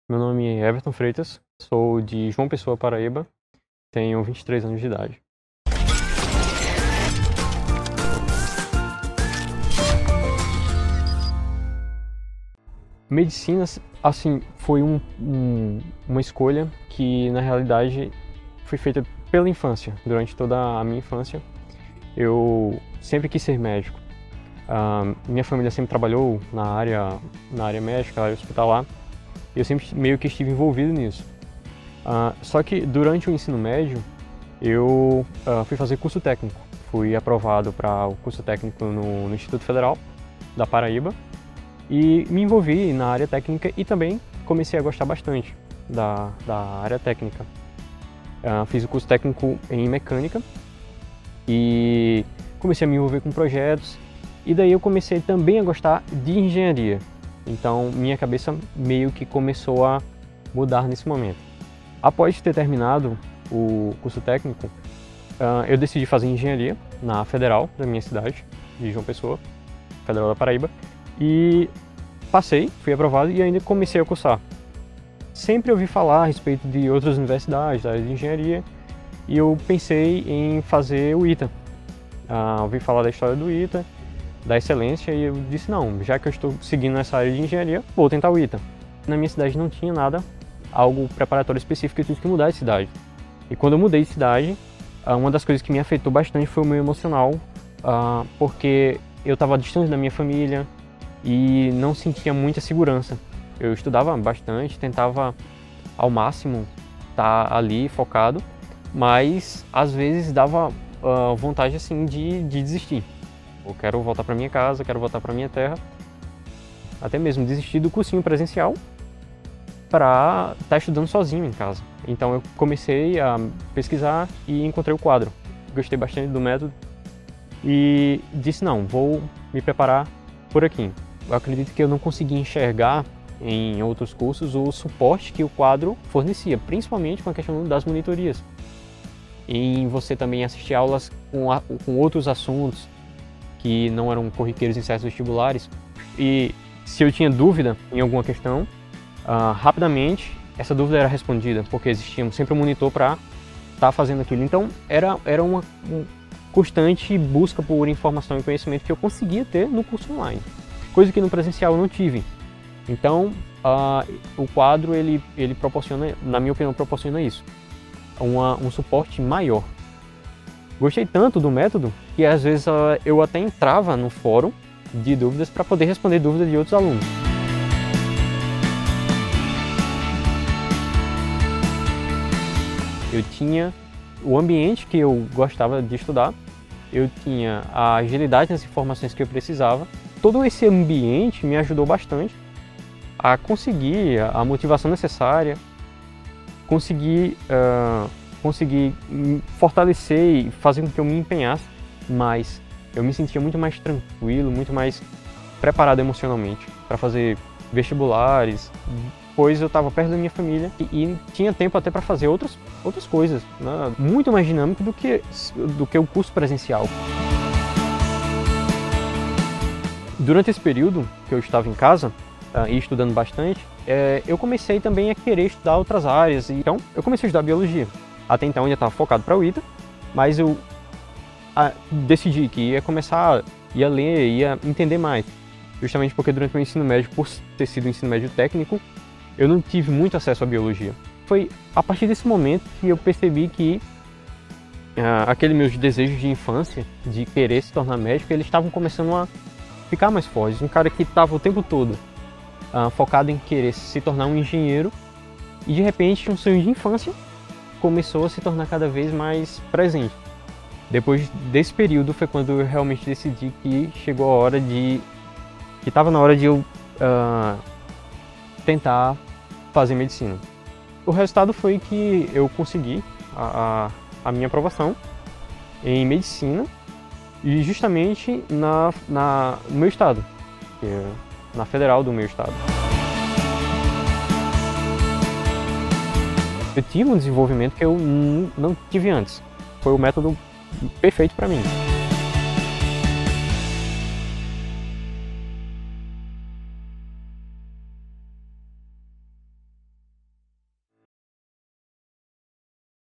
Meu nome é Everton Freitas, sou de João Pessoa, Paraíba, tenho 23 anos de idade. Medicina, assim, foi uma escolha que, na realidade, foi feita pela infância. Durante toda a minha infância, eu sempre quis ser médico. Minha família sempre trabalhou na área médica, na área hospitalar, e eu sempre meio que estive envolvido nisso. Só que durante o ensino médio, eu fui fazer curso técnico. Fui aprovado para o curso técnico no Instituto Federal da Paraíba e me envolvi na área técnica e também comecei a gostar bastante da área técnica. Fiz o curso técnico em mecânica e comecei a me envolver com projetos, e daí eu comecei também a gostar de engenharia. Então minha cabeça meio que começou a mudar nesse momento. Após ter terminado o curso técnico, eu decidi fazer engenharia na Federal da minha cidade, de João Pessoa, Federal da Paraíba, e passei, fui aprovado e ainda comecei a cursar. Sempre ouvi falar a respeito de outras universidades da área de engenharia e eu pensei em fazer o ITA. Ouvi falar da história do ITA, da excelência, e eu disse, não, já que eu estou seguindo nessa área de engenharia, vou tentar o ITA. Na minha cidade não tinha nada, algo preparatório específico, eu tive que mudar de cidade. E quando eu mudei de cidade, uma das coisas que me afetou bastante foi o meu emocional, porque eu estava distante da minha família e não sentia muita segurança. Eu estudava bastante, tentava ao máximo estar ali focado, mas às vezes dava vontade assim de desistir. Eu quero voltar para minha casa, quero voltar para minha terra, até mesmo desistir do cursinho presencial para estar estudando sozinho em casa. Então eu comecei a pesquisar e encontrei o quadro. Gostei bastante do método e disse, não, vou me preparar por aqui. Eu acredito que eu não consegui enxergar em outros cursos o suporte que o quadro fornecia, principalmente com a questão das monitorias. Em você também assistir aulas com outros assuntos que não eram corriqueiros em certos vestibulares. E se eu tinha dúvida em alguma questão, rapidamente essa dúvida era respondida, porque existia sempre um monitor para estar fazendo aquilo. Então era uma constante busca por informação e conhecimento que eu conseguia ter no curso online, coisa que no presencial eu não tive. Então o quadro ele proporciona, na minha opinião, proporciona isso, um suporte maior. Gostei tanto do método que às vezes eu até entrava no fórum de dúvidas para poder responder dúvidas de outros alunos. Eu tinha o ambiente que eu gostava de estudar, eu tinha a agilidade nas informações que eu precisava. Todo esse ambiente me ajudou bastante a conseguir a motivação necessária, conseguir fortalecer e fazer com que eu me empenhasse, mas eu me sentia muito mais tranquilo, muito mais preparado emocionalmente para fazer vestibulares, pois eu estava perto da minha família e tinha tempo até para fazer outras coisas, né? Muito mais dinâmico do que o curso presencial. Durante esse período que eu estava em casa e estudando bastante, eu comecei também a querer estudar outras áreas, então eu comecei a estudar biologia. Até então eu ainda estava focado para o ITA, mas eu decidi que ia ler, ia entender mais. Justamente porque durante o meu ensino médio, por ter sido um ensino médio técnico, eu não tive muito acesso à biologia. Foi a partir desse momento que eu percebi que aqueles meus desejos de infância, de querer se tornar médico, eles estavam começando a ficar mais fortes. Um cara que estava o tempo todo focado em querer se tornar um engenheiro e de repente um sonho de infância começou a se tornar cada vez mais presente. Depois desse período foi quando eu realmente decidi que chegou a hora que estava na hora de eu tentar fazer medicina. O resultado foi que eu consegui a minha aprovação em medicina e justamente no meu estado, que é na Federal do meu estado. Eu tive um desenvolvimento que eu não tive antes. Foi o método perfeito para mim.